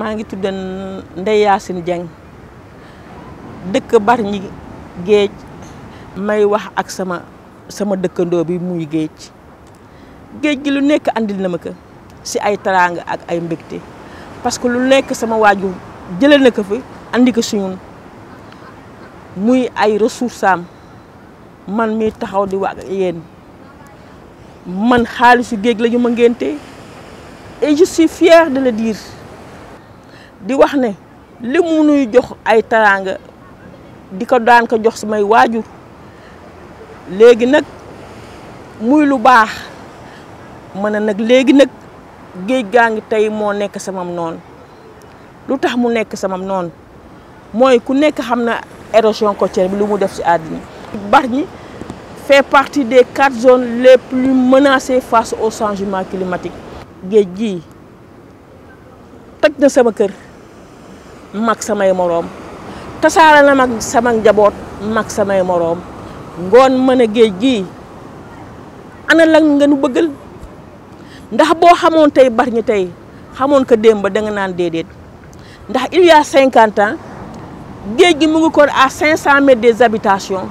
maa ngi tudd Ndeye Yacine Dieng dëkk Bargny géej may wax ak sama dëkkandoo bi muy géej gi lu nekk andil na ma ko si ay teraanga ak ay mbégte parce que lu nekk sama waajur jëlee na ko fi andi ko si ñun muy ay ressources am man mi taxaw di wax ak yéen man xaalisu géej la ñu ma ngénte et je suis fière de le dire di wax ne li mu nuy jox ay teraanga di ko daan ko jox samay waajur léegi nag muy lu baax ma ne nag léegi nag géej gaa ngi tey moo nekk samam noonu lu tax mu nekk samam noonu mooy ku nekk xam na érosion côtière bi lu mu def ci àddina. Bargny fait partie des 4 zones les plus menacées face au changement climatique. géej gii toj na sama kër mag samay moroom tasaare na mag sama njaboot mag samay moroom ngoon mën a géej gii ana lan nga nu bëggal ndax boo xamoon tey Bargny tey xamoon ko démb da nga naan déedéet ndax il y a 50 ans géej gi mu ngi kon à 500 mètres des habitations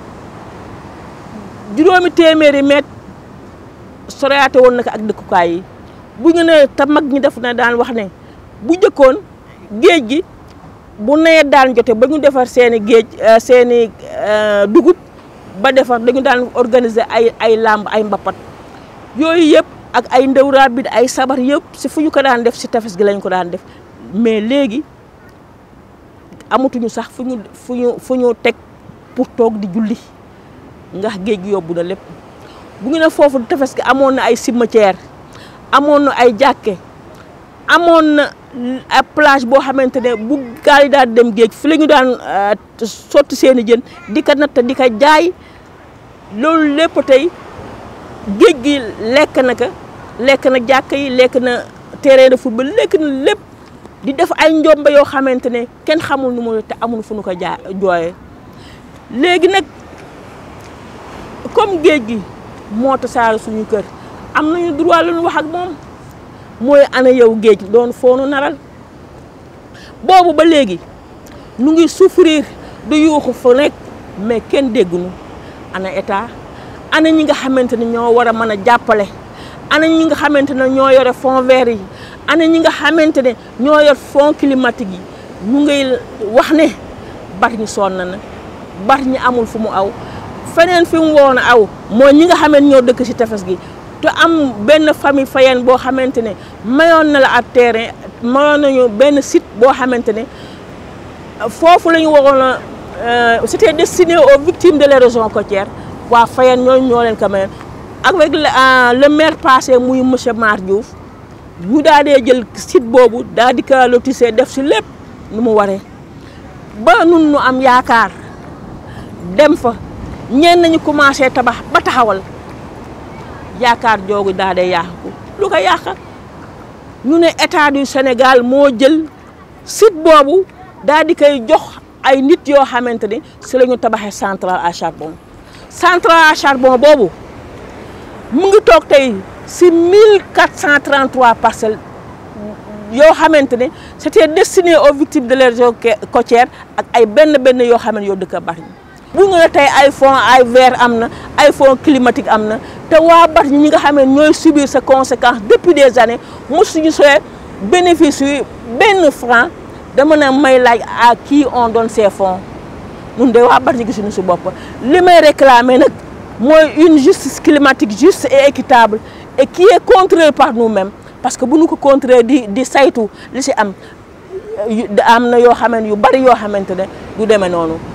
juróomi téeméeri mètre soreyaate woon na ko ak dëkkukaay yi bu ñu ne te mag ñi def na daan wax ne bu jëkkoon géej gi bu nawet daan jote ba ñu defar seeni géej seeni dugub ba defar dañu daan organiser ay làmb ay mbapat yooyu yëpp ak ay ndewraa bi ay sabar yëpp si fu ñu ko daan def si tefes gi lañ ko daan def mais léegi amatuñu sax fu ñu teg pour toog di julli ndax géej gi yóbbu na lépp bu ngi ne foofu tefes gi amoon na ay cimetière amoon na ay jàkke amoon na ay plage boo xamante ne bu gaal yi daan dem géej fi la ñu daan sotti seeni jën di ko natt di ko jaay loolu lépp tey géej gi lekk na jàkka yi lekk na terrain de football lekk na lépp di def ay njombe yoo xamante ne kenn xamul nu mu te amul fu nu ko jooyee léegi nag comme géej gi moo tasaare suñu kër am nañu droit lu ñu wax ak moom mooy ana yow géej doon foonu naral boobu ba léegi nu ngi souffrir du yuuxu fu nekk mais kenn dégguñu ana état ana ñi nga xamante ne ñoo war a mën a jàppale ana ñi nga xamante ne ñoo yore fonds vert yi ana ñi nga xamante ne ñoo yor fonds climatique yi ñu ngay wax ne Bargny sonn na Bargny amul fu mu aw feneen fi mu woon a aw mooy ñi nga xamante ñoo dëkk ci tefes gi te am benn famille fayeen boo xamante ne mayoon na la ab terrain mayoon nañu benn site boo xamante ne foofu la ñu waroon a c'était destiné aux victimes de l'érosion côtière waa fayeen ñooñu ñoo leen ko mayoon avec le maire passé muy monsieur Mar Diouf ñu daal dee jël site boobu daal di ko lotissé def ci lépp nu mu waree ba nun nu am yaakaar dem fa ñenn nañu commencé tabax ba taxawal yaakaar joogu daal dee yàqu lu ko yàq ñu ne état du Sénégal moo jël site boobu daal di koy jox ay nit yoo xamante ni si la ñu tabaxee centrale à charbon boobu mu ngi toog tey si 1433 parcelles yoo xamante ne c'était destiné aux victimes de l'érosion côtière ak ay benn yoo xam ne yoo dëkk Bargny bu nga tey ay fonds ay vert am na ay fonds climatique am na te waa Bargny ñi nga xam ne ñooy subir sa conséquence depuis des années mosuñu soo bénéfice yi benn franc dama ne may laaj à qui on donne ces fonds ñun de waa Bargny gisuñu si bopp li may réclamer nag mooy une justice climatique juste et équitable et qui est contrôlée par nous-mêmes parce que bu ñu ko contrôler di saytu li si am na yoo xamante yu bari yoo xamante ne du demee noonu